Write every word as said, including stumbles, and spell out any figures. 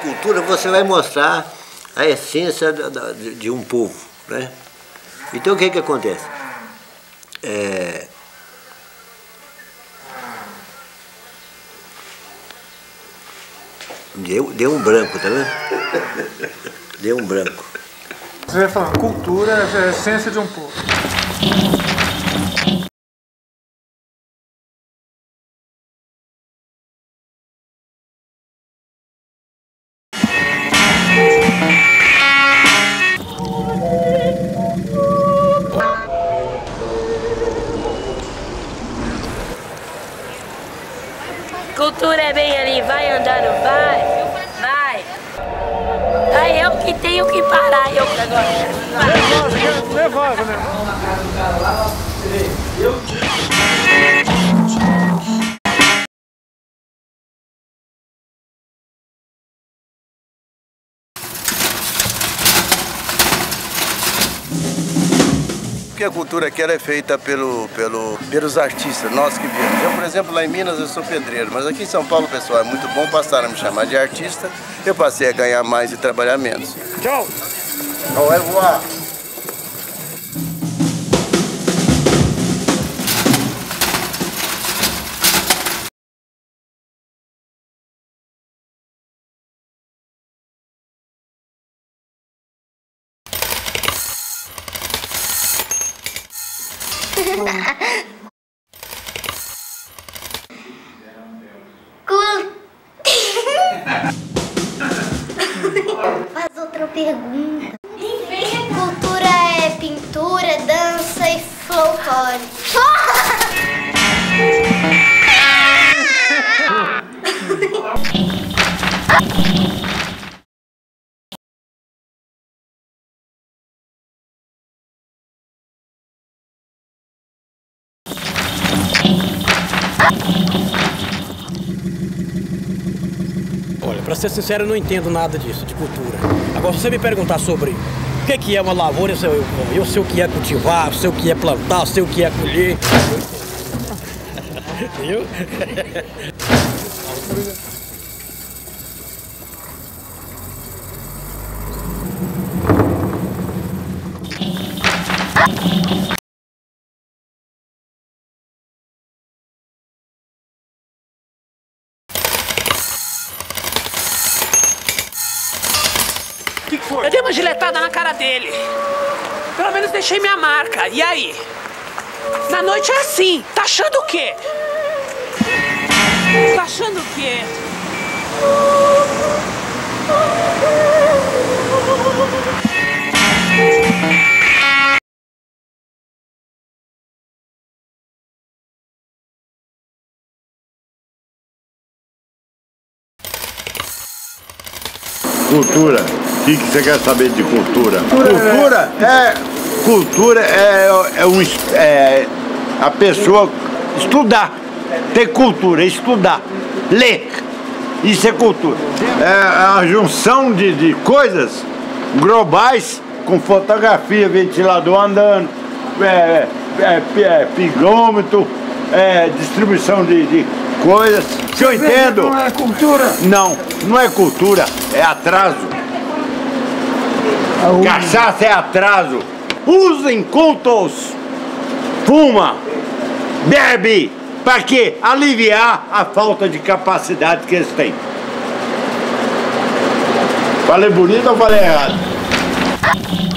cultura, você vai mostrar a essência de, de um povo, né? Então o que que acontece? É... Deu, deu um branco, tá vendo? Deu um branco. Você vai falando, cultura é a essência de um povo. Cultura é bem ali, vai andando, vai, vai. Aí eu que tenho que parar, eu agora. Nervosa, nervosa, né? Porque a cultura aqui ela é feita pelo, pelo, pelos artistas, nós que vivemos. Eu, por exemplo, lá em Minas eu sou pedreiro, mas aqui em São Paulo, pessoal, é muito bom, passaram a me chamar de artista, eu passei a ganhar mais e trabalhar menos. Tchau! Au revoir! Faz outra pergunta. Cultura é pintura, dança e folclore. Olha, pra ser sincero, eu não entendo nada disso, de cultura. Agora, se você me perguntar sobre o que que é uma lavoura, eu sei, eu, eu sei o que é cultivar, eu sei o que é plantar, eu sei o que é colher. Viu? O que que foi? Eu dei uma giletada na cara dele. Pelo menos deixei minha marca. E aí? Na noite é assim. Tá achando o quê? Tá achando o quê? Cultura. O que que você quer saber de cultura? Cultura é cultura é, é, um, é a pessoa estudar, ter cultura, estudar, ler. Isso é cultura. É a junção de, de coisas globais com fotografia, ventilador andando, é, é, é, pigômetro, é, distribuição de, de coisas. Que eu entendo. Não é cultura? Não, não é cultura, é atraso. Cachaça é atraso. Usem cultos. Fuma. Bebe. Para quê? Aliviar a falta de capacidade que eles têm. Falei bonito ou falei errado?